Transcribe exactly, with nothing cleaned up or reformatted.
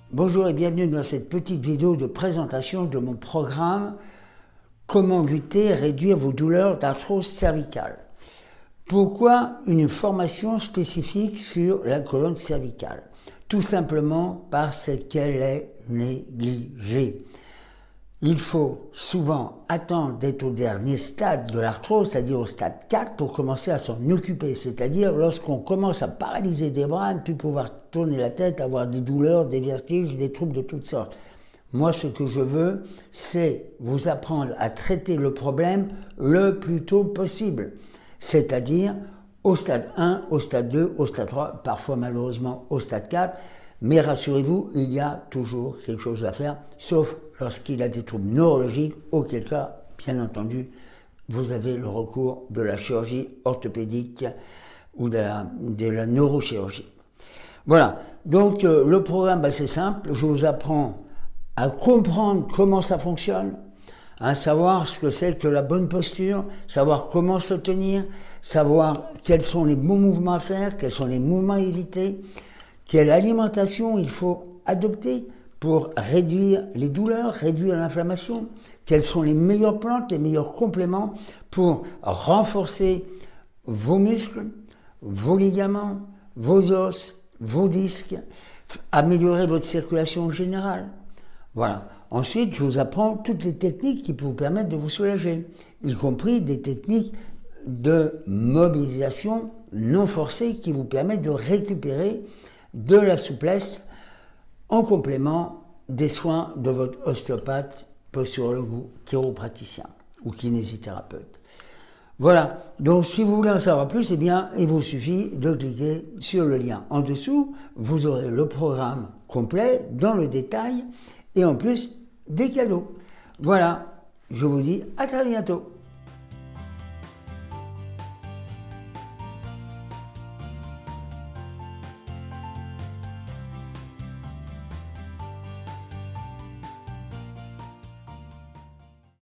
Bonjour et bienvenue dans cette petite vidéo de présentation de mon programme Comment lutter et réduire vos douleurs d'arthrose cervicale. Pourquoi une formation spécifique sur la colonne cervicale? Tout simplement parce qu'elle est négligée. Il faut souvent attendre d'être au dernier stade de l'arthrose, c'est-à-dire au stade quatre, pour commencer à s'en occuper. C'est-à-dire lorsqu'on commence à paralyser des bras, ne plus pouvoir tourner la tête, avoir des douleurs, des vertiges, des troubles de toutes sortes. Moi, ce que je veux, c'est vous apprendre à traiter le problème le plus tôt possible. C'est-à-dire au stade un, au stade deux, au stade trois, parfois malheureusement au stade quatre. Mais rassurez-vous, il y a toujours quelque chose à faire, sauf lorsqu'il a des troubles neurologiques, auquel cas, bien entendu, vous avez le recours de la chirurgie orthopédique ou de la, de la neurochirurgie. Voilà, donc euh, le programme, bah, c'est simple, je vous apprends à comprendre comment ça fonctionne, à savoir ce que c'est que la bonne posture, savoir comment se tenir, savoir quels sont les bons mouvements à faire, quels sont les mouvements à éviter, quelle alimentation il faut adopter pour réduire les douleurs, réduire l'inflammation, quelles sont les meilleures plantes, les meilleurs compléments pour renforcer vos muscles, vos ligaments, vos os, vos disques, améliorer votre circulation générale. Voilà. Ensuite, je vous apprends toutes les techniques qui peuvent vous permettre de vous soulager, y compris des techniques de mobilisation non forcée qui vous permettent de récupérer de la souplesse en complément des soins de votre ostéopathe, posturologue ou chiropraticien ou kinésithérapeute. Voilà, donc si vous voulez en savoir plus, eh bien, il vous suffit de cliquer sur le lien en dessous. Vous aurez le programme complet dans le détail et en plus des cadeaux. Voilà, je vous dis à très bientôt.